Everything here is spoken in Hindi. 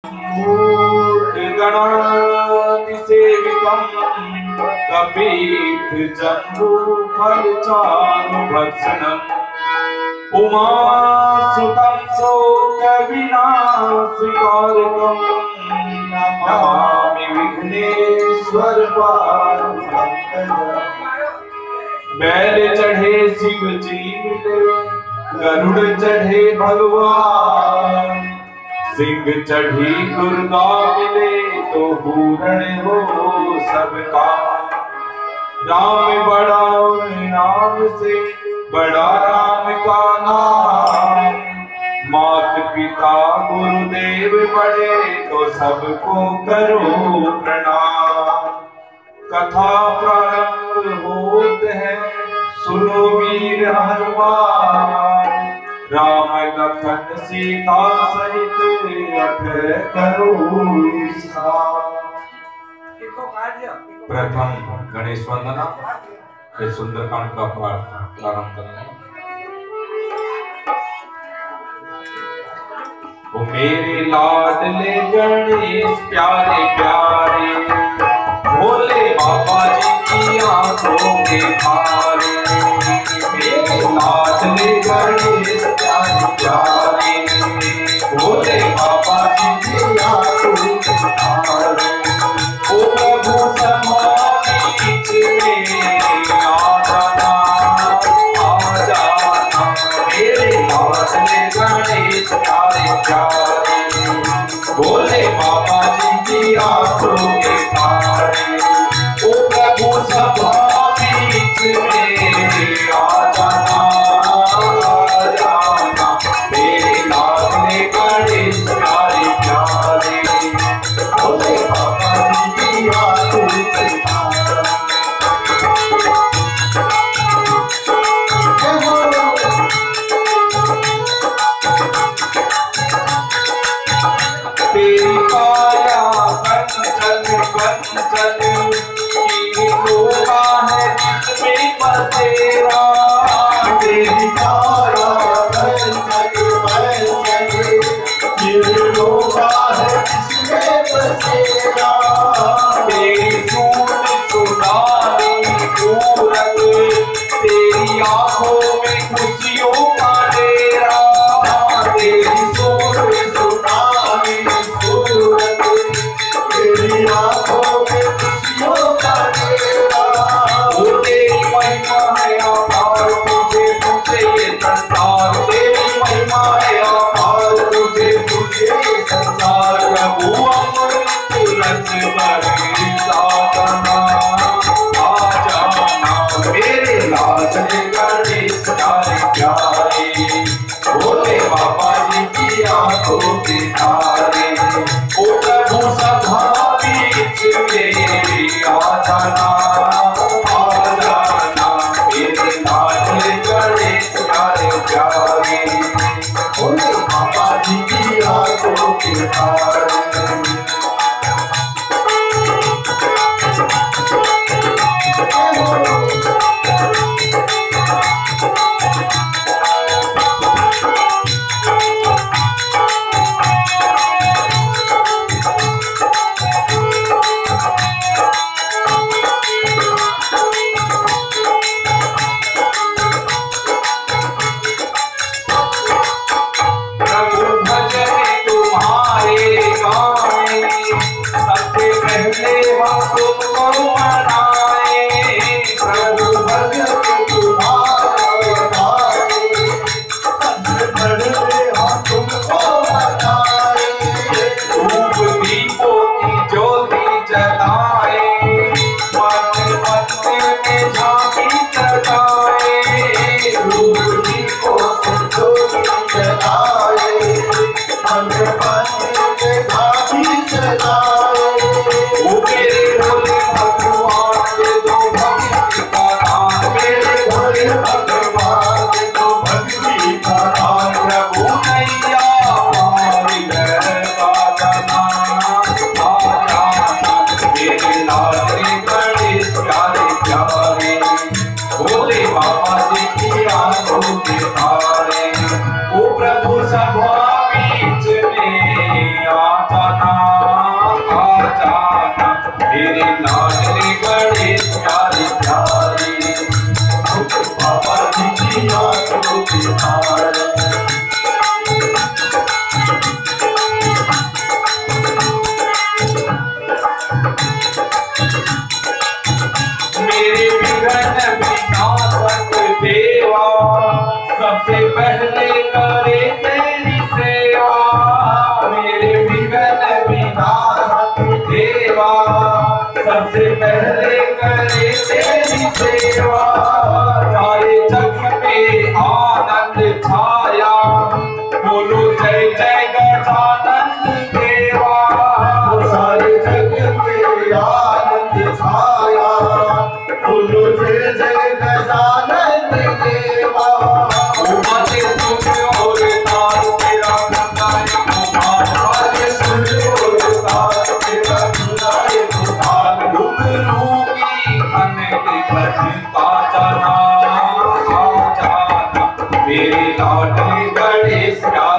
गणातिसेवितं कपीत जम्बू फलचारुभक्षणम् उमासुतं शोकविनाशकारकम् नमामि विघ्नेश्वर पारब्रह्म। बैल चढ़े शिव जी मिले, गरुड़ चढ़े भगवान, सिंह चढ़ी दुर्गा मिले तो पूर्ण हो सबका। राम बड़ा और नाम से बड़ा राम का नाम, मात पिता गुरुदेव बड़े तो सबको करो प्रणाम। कथा प्रारंभ होते हैं सुनो वीर हनुमान, राम लखन सीता सहित अठर करो प्रथम गणेश वंदना, फिर सुंदरकांड का पाठ प्रारंभ करेंगे। ओ मेरे लाडले गणेश प्यारे प्यारे, भोले बाबा जी की आंखों के तारे। मेरे लाडले गणेश प्यारे प्यारे, भोले बाबा जी की आंखों के तारे। ओ प्रभु समाधि में आ जाना, आ जाना। मेरे लाडले गणेश प्यारे प्यारे, भोले बाबा जी की आंखों के तारे। ओ प्रभु सभा बीच में आ जाना, आ जाना। मेरे लाडले गणेश प्यारे प्यारे, भोले बाबा जी की आंखों के तारे। तेरी काया कंचन कंचन की शोभा है जिसमें बसेरा। तेरी काया कंचन कंचन की शोभा है जिसमें बसेरा। तेरी सूरत सुनारी सूरत, तेरी आंखों में खुशियों का डेरा। तेरी सूरत सुनारी सूरत, तेरी आंखों में खुशियों का डेरा। वो तेरी महिमा है अपार, तुझे तुझे ये संसार। तेरी महिमा है अपार, तुझे तुझे ये संसार। प्रभु अमृत रस बरसा करना, आ जाना। मेरे लाडले गणेश प्यारे प्यारे, भोले बाबा जी की आंखों के तारे। ओ प्रभु सभा बीच में आ जाना, आ जाना। मेरे लाडले गणेश प्यारे प्यारे, भोले बाबा जी की आंखों के तारे। प्रभु भजन तुम्हारे गाए, सबसे पहले हम तुमको मनाए। प्रभु भजन तुम्हारे गाए, सबसे पहले हम तुमको मनाए। धूप दीपों की ज्योति जलाए, मंदिर में झांकी सजाए। धूप दीपों की ज्योति जलाए, मंदिर में झांकी सजाए। वो मेरे भोले भगवान के दो भक्ति का दान, मेरे भोले भगवान के दो भक्ति का दान। प्रभु नैया हमारी लहका जाना, आ जाना। मेरे लाडले गणेश प्यारे प्यारे, भोले बाबा जी की आंखों के तारे। ओ प्रभु सभा बीच में आ जाना, जाना आ जाना मेरे लाडले बड़े प्यारे प्यारे बाबा जी की आंखों के तारे मेरे विघ्न विनाशक देवा सबसे पहले करे तेरी सेवा मेरे विघ्न विनाशक देवा सबसे पहले करे तेरी सेवा सारे जग में आनंद छाया बोलो जय जय गजानन देवा सारे जग में आनंद छाया बोलो जय जय गजानन देवा उमाते सुन और तार तेरा गंगाया उमाते सुन और तार तेरा गंगाया उमाल घुंघरू की खन के भजता जाना आ जाना मेरे लाडले बड़े